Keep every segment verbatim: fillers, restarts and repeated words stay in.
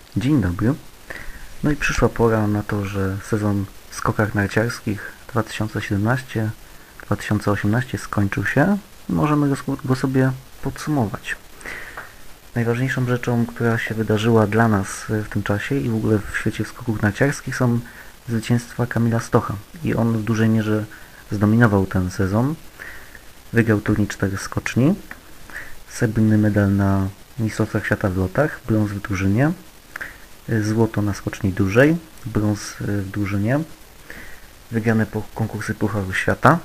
Dzień dobry. No i przyszła pora na to, że sezon w skokach narciarskich dwa tysiące siedemnaście dwa tysiące osiemnaście skończył się. Możemy go sobie podsumować. Najważniejszą rzeczą, która się wydarzyła dla nas w tym czasie i w ogóle w świecie skoków narciarskich, są zwycięstwa Kamila Stocha. I on w dużej mierze zdominował ten sezon. Wygrał turniej czterech skoczni, srebrny medal na Mistrzostwach Świata w lotach, brąz w drużynie, złoto na skoczni dużej, brąz w drużynie, wygrane konkursy Pucharu Świata,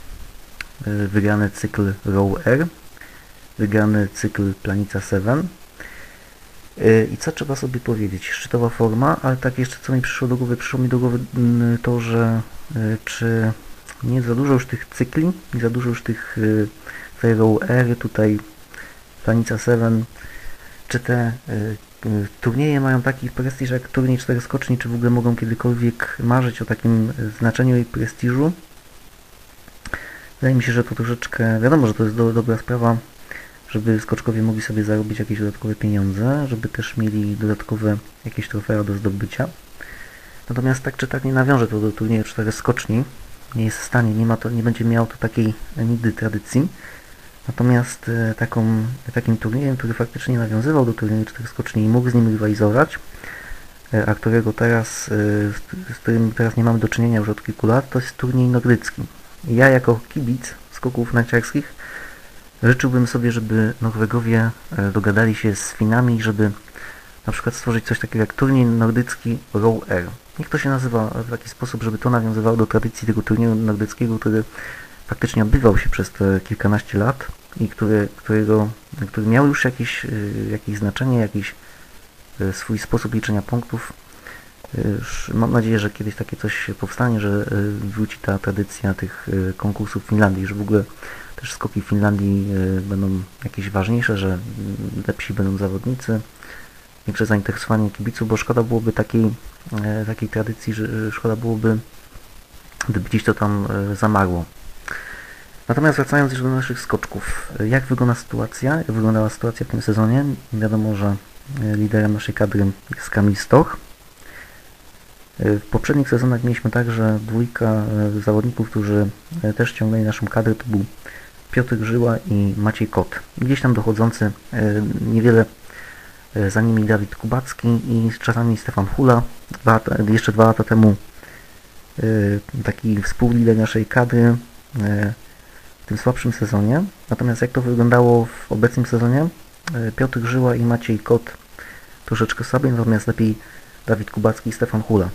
wygrany cykl Row Air, wygrany cykl Planica siedem. I co trzeba sobie powiedzieć? Szczytowa forma, ale tak jeszcze co mi przyszło do głowy, przyszło mi do głowy to, że czy nie za dużo już tych cykli, nie za dużo już tych tutaj Row Air, tutaj Planica siedem, czy te turnieje mają taki prestiż jak turniej czterech skoczni, czy w ogóle mogą kiedykolwiek marzyć o takim znaczeniu i prestiżu? Wydaje mi się, że to troszeczkę, wiadomo, że to jest do, dobra sprawa, żeby skoczkowie mogli sobie zarobić jakieś dodatkowe pieniądze, żeby też mieli dodatkowe jakieś trofea do zdobycia. Natomiast tak czy tak nie nawiąże to do turnieju czterech skoczni, nie jest w stanie, nie, ma to, nie będzie miał to takiej nigdy tradycji. Natomiast taką, takim turniejem, który faktycznie nawiązywał do turnieju czterech skoczni i mógł z nim rywalizować, a którego teraz, z którym teraz nie mamy do czynienia już od kilku lat, to jest turniej nordycki. Ja jako kibic skoków narciarskich życzyłbym sobie, żeby Norwegowie dogadali się z Finami, żeby na przykład stworzyć coś takiego jak turniej nordycki Row Air. Niech to się nazywa w taki sposób, żeby to nawiązywało do tradycji tego turnieju nordyckiego, który faktycznie odbywał się przez te kilkanaście lat i który, którego, który miał już jakieś, jakieś znaczenie, jakiś swój sposób liczenia punktów. Mam nadzieję, że kiedyś takie coś powstanie, że wróci ta tradycja tych konkursów w Finlandii, że w ogóle też skoki w Finlandii będą jakieś ważniejsze, że lepsi będą zawodnicy, większe zainteresowanie kibiców, bo szkoda byłoby takiej, takiej tradycji, że szkoda byłoby, gdyby gdzieś to tam zamarło. Natomiast wracając już do naszych skoczków, jak wygląda sytuacja, jak wyglądała sytuacja w tym sezonie? Wiadomo, że liderem naszej kadry jest Kamil Stoch. W poprzednich sezonach mieliśmy także dwójka zawodników, którzy też ciągnęli naszą kadrę, to był Piotr Żyła i Maciej Kot. Gdzieś tam dochodzący niewiele za nimi Dawid Kubacki i czasami Stefan Hula. Dwa, jeszcze dwa lata temu taki współlider naszej kadry w tym słabszym sezonie. Natomiast jak to wyglądało w obecnym sezonie? Piotr Żyła i Maciej Kot troszeczkę słabiej, natomiast lepiej Dawid Kubacki i Stefan Hula.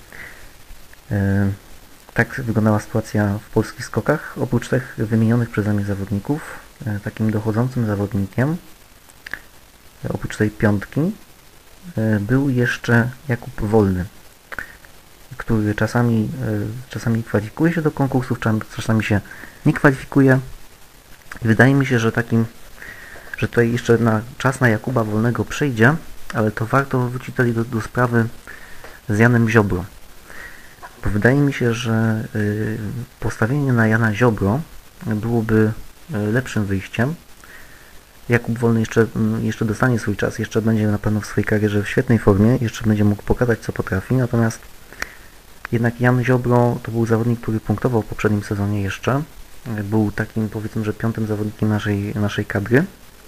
Tak wyglądała sytuacja w polskich skokach. Oprócz tych wymienionych przeze mnie zawodników, takim dochodzącym zawodnikiem, oprócz tej piątki, był jeszcze Jakub Wolny, który czasami, czasami kwalifikuje się do konkursów, czasami się nie kwalifikuje. I wydaje mi się, że takim, że tutaj jeszcze na czas na Jakuba Wolnego przyjdzie, ale to warto wrócić tutaj do, do sprawy z Janem Ziobro. Bo wydaje mi się, że y, postawienie na Jana Ziobro byłoby lepszym wyjściem. Jakub Wolny jeszcze, jeszcze dostanie swój czas, jeszcze będzie na pewno w swojej karierze w świetnej formie, jeszcze będzie mógł pokazać, co potrafi. Natomiast jednak Jan Ziobro to był zawodnik, który punktował w poprzednim sezonie jeszcze. Był takim, powiedzmy, że piątym zawodnikiem naszej, naszej kadry.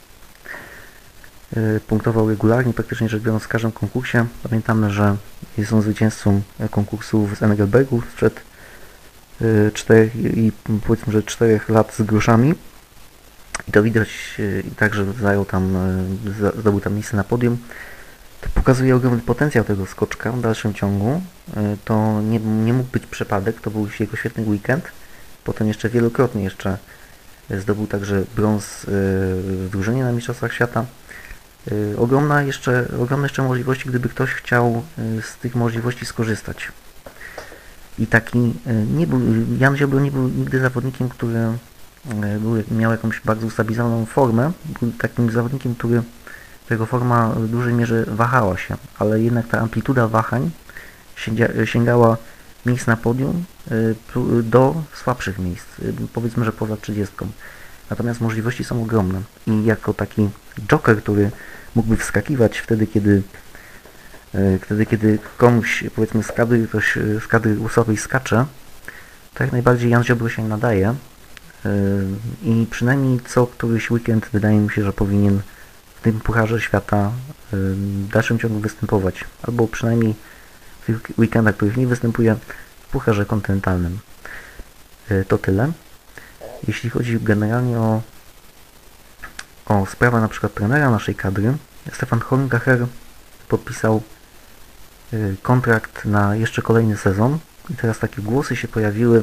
Punktował regularnie, praktycznie rzecz biorąc w każdym konkursie. Pamiętamy, że jest on zwycięzcą konkursów z Engelbergu sprzed czterech i powiedzmy, że czterech lat z groszami. I to widać i także zajął tam, zdobył tam miejsce na podium. To pokazuje ogromny potencjał tego skoczka w dalszym ciągu. To nie, nie mógł być przypadek, to był jego świetny weekend. Potem jeszcze wielokrotnie jeszcze zdobył także brąz w drużynie na Mistrzostwach Świata. Ogromna jeszcze, ogromne jeszcze możliwości, gdyby ktoś chciał z tych możliwości skorzystać. I taki nie był, Jan Ziobro nie był nigdy zawodnikiem, który był, miał jakąś bardzo ustabilizowaną formę. Był takim zawodnikiem, który, którego forma w dużej mierze wahała się, ale jednak ta amplituda wahań sięgała miejsc na podium do słabszych miejsc, powiedzmy, że poza trzydziestką. Natomiast możliwości są ogromne i jako taki joker, który mógłby wskakiwać wtedy, kiedy Wtedy, kiedy komuś, powiedzmy, z kadry, ktoś z kadry łusowej skacze, to jak najbardziej Jan Ziobro się nadaje i przynajmniej co któryś weekend wydaje mi się, że powinien w tym Pucharze Świata w dalszym ciągu występować, albo przynajmniej w tych weekendach, w których nie występuje, w Pucharze Kontynentalnym. To tyle. Jeśli chodzi generalnie o, o sprawę na przykład trenera naszej kadry, Stefan Horngacher podpisał kontrakt na jeszcze kolejny sezon i teraz takie głosy się pojawiły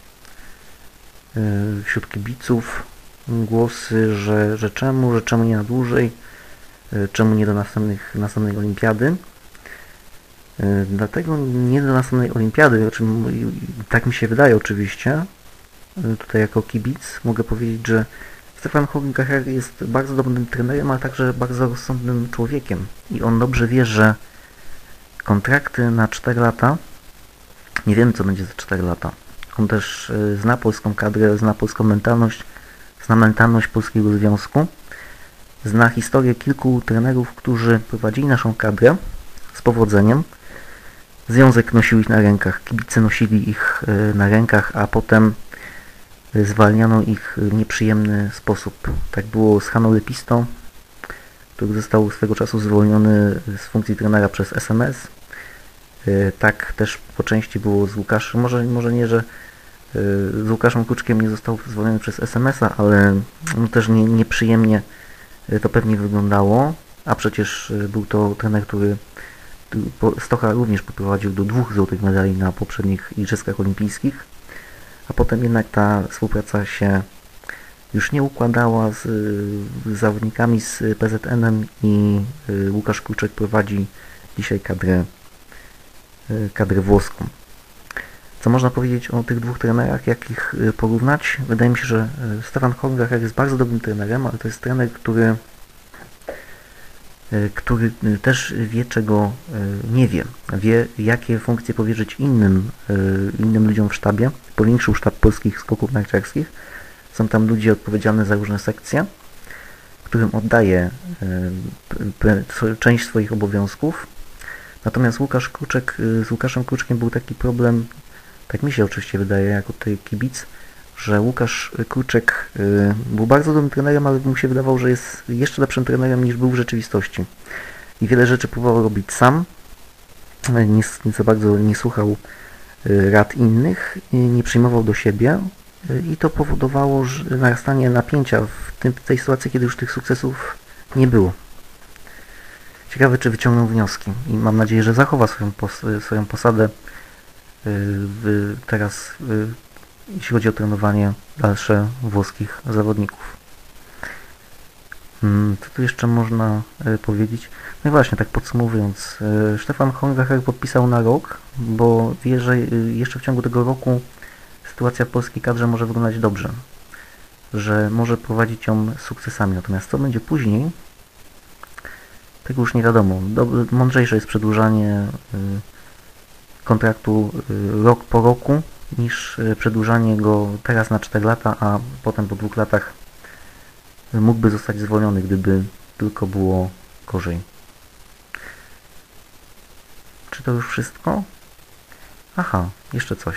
wśród kibiców, głosy, że, że czemu, że czemu nie na dłużej, czemu nie do następnych, następnej olimpiady. Dlatego nie do następnej olimpiady, znaczy, tak mi się wydaje oczywiście, tutaj jako kibic mogę powiedzieć, że Stefan Horngacher jest bardzo dobrym trenerem, ale także bardzo rozsądnym człowiekiem i on dobrze wie, że kontrakty na cztery lata, nie wiemy co będzie za cztery lata. On też zna polską kadrę, zna polską mentalność, zna mentalność polskiego związku, zna historię kilku trenerów, którzy prowadzili naszą kadrę z powodzeniem. Związek nosił ich na rękach, kibice nosili ich na rękach, a potem zwalniano ich w nieprzyjemny sposób. Tak było z Haną Lepistą, który został swego czasu zwolniony z funkcji trenera przez S M S. Tak też po części było z Łukaszem, może, może nie, że z Łukaszem Kruczkiem nie został zwolniony przez S M S a, ale no też nie, nieprzyjemnie to pewnie wyglądało, a przecież był to trener, który Stocha również poprowadził do dwóch złotych medali na poprzednich Igrzyskach Olimpijskich, a potem jednak ta współpraca się już nie układała z, z zawodnikami z P Z N em i Łukasz Kruczek prowadzi dzisiaj kadrę, kadrę włoską. Co można powiedzieć o tych dwóch trenerach, jak ich porównać? Wydaje mi się, że Stefan Horngacher jest bardzo dobrym trenerem, ale to jest trener, który który też wie, czego nie wie. Wie, jakie funkcje powierzyć innym, innym ludziom w sztabie. Powiększył sztab polskich skoków narciarskich. Są tam ludzie odpowiedzialni za różne sekcje, którym oddaje część swoich obowiązków. Natomiast Łukasz Kruczek, z Łukaszem Kruczkiem był taki problem, tak mi się oczywiście wydaje, jako tutaj kibic, że Łukasz Kruczek y, był bardzo dobrym trenerem, ale mu się wydawało, że jest jeszcze lepszym trenerem niż był w rzeczywistości. I wiele rzeczy próbował robić sam, nie, nie za bardzo nie słuchał y, rad innych, y, nie przyjmował do siebie y, i to powodowało że narastanie napięcia w, tym, w tej sytuacji, kiedy już tych sukcesów nie było. Ciekawe, czy wyciągnął wnioski i mam nadzieję, że zachowa swoją, pos swoją posadę y, w, teraz y, jeśli chodzi o trenowanie dalsze włoskich zawodników. Co tu jeszcze można powiedzieć? No i właśnie, tak podsumowując, Stefan Horngacher podpisał na rok, bo wie, że jeszcze w ciągu tego roku sytuacja w polskiej kadrze może wyglądać dobrze, że może prowadzić ją sukcesami. Natomiast co będzie później, tego już nie wiadomo. Mądrzejsze jest przedłużanie kontraktu rok po roku, niż przedłużanie go teraz na cztery lata, a potem po dwóch latach mógłby zostać zwolniony, gdyby tylko było gorzej. Czy to już wszystko? Aha, jeszcze coś.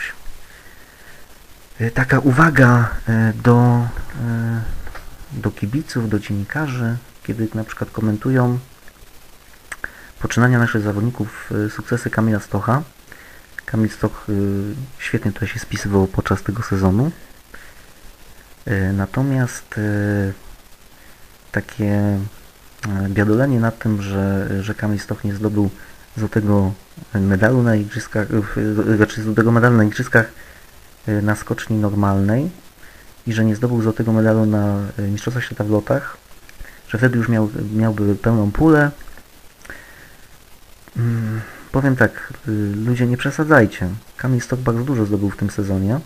Taka uwaga do, do kibiców, do dziennikarzy, kiedy na przykład komentują poczynania naszych zawodników, sukcesy Kamila Stocha. Kamil Stoch y, świetnie tutaj się spisywał podczas tego sezonu. Y, natomiast y, takie y, biadolenie nad tym, że, że Kamil Stoch nie zdobył złotego medalu na igrzyskach, y, znaczy złotego medalu na igrzyskach y, na skoczni normalnej i że nie zdobył złotego medalu na y, Mistrzostwach Świata w lotach, że wtedy już miał, miałby pełną pulę. Y, Powiem tak, ludzie, nie przesadzajcie. Kamil Stoch bardzo dużo zdobył w tym sezonie.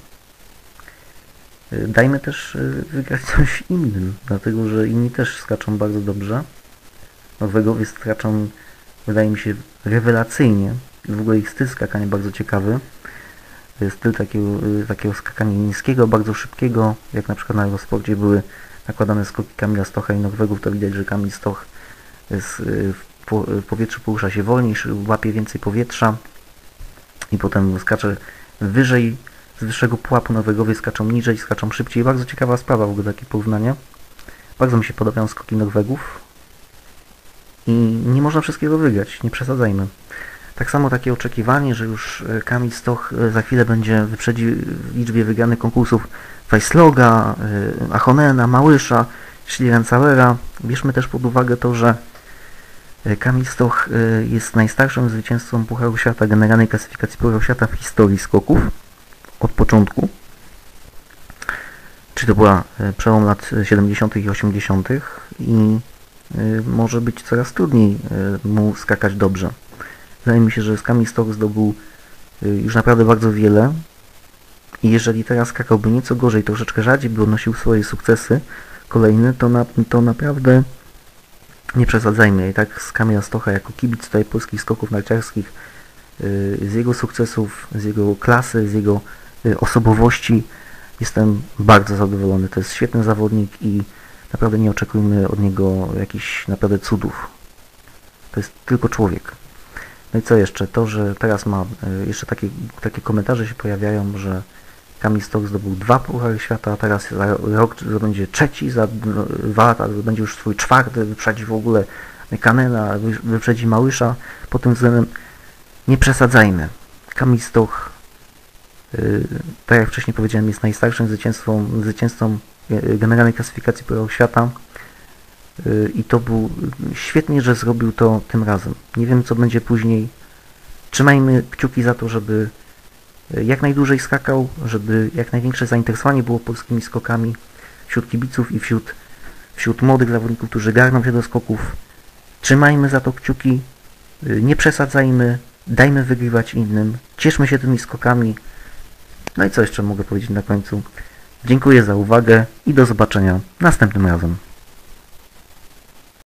Dajmy też wygrać coś innym, dlatego że inni też skaczą bardzo dobrze. Norwegowie skaczą, wydaje mi się, rewelacyjnie. W ogóle ich styl skakania bardzo ciekawy. Styl takiego, takiego skakania niskiego, bardzo szybkiego, jak na przykład na Eurosporcie były nakładane skoki Kamila Stocha i Norwegów, to widać, że Kamil Stoch jest po, w powietrzu porusza się wolniej, łapie więcej powietrza i potem skacze wyżej, z wyższego pułapu Norwegowie skaczą niżej, skaczą szybciej. Bardzo ciekawa sprawa w ogóle takie porównanie. Bardzo mi się podobają skoki Norwegów i nie można wszystkiego wygrać, nie przesadzajmy. Tak samo takie oczekiwanie, że już Kamil Stoch za chwilę będzie wyprzedzi w liczbie wygranych konkursów Weissloga, Achonena, Małysza, Schlierenzauera. Bierzmy też pod uwagę to, że Kamil Stoch jest najstarszym zwycięzcą Pucharu Świata, generalnej klasyfikacji Pucharu Świata w historii skoków od początku. Czyli to była przełom lat siedemdziesiątych i osiemdziesiątych i może być coraz trudniej mu skakać dobrze. Wydaje mi się, że Kamil Stoch zdobył już naprawdę bardzo wiele i jeżeli teraz skakałby nieco gorzej, troszeczkę rzadziej by odnosił swoje sukcesy kolejne, to, na, to naprawdę nie przesadzajmy. I tak z Kamila Stocha jako kibic tutaj polskich skoków narciarskich, z jego sukcesów, z jego klasy, z jego osobowości jestem bardzo zadowolony. To jest świetny zawodnik i naprawdę nie oczekujmy od niego jakichś naprawdę cudów. To jest tylko człowiek. No i co jeszcze? To, że teraz ma jeszcze takie, takie komentarze się pojawiają, że Kamil Stoch zdobył dwa Puchary Świata, a teraz za rok będzie trzeci, za dwa lata będzie już swój czwarty, wyprzedzi w ogóle Kanena, wyprzedzi Małysza. Pod tym względem nie przesadzajmy. Kamil Stoch, yy, tak jak wcześniej powiedziałem, jest najstarszym zwycięzcą, zwycięzcą generalnej klasyfikacji Pucharu Świata. I to był świetnie, że zrobił to tym razem. Nie wiem, co będzie później. Trzymajmy kciuki za to, żeby jak najdłużej skakał, żeby jak największe zainteresowanie było polskimi skokami wśród kibiców i wśród, wśród młodych zawodników, którzy garną się do skoków. Trzymajmy za to kciuki, nie przesadzajmy, dajmy wygrywać innym, cieszmy się tymi skokami. No i co jeszcze mogę powiedzieć na końcu? Dziękuję za uwagę i do zobaczenia następnym razem.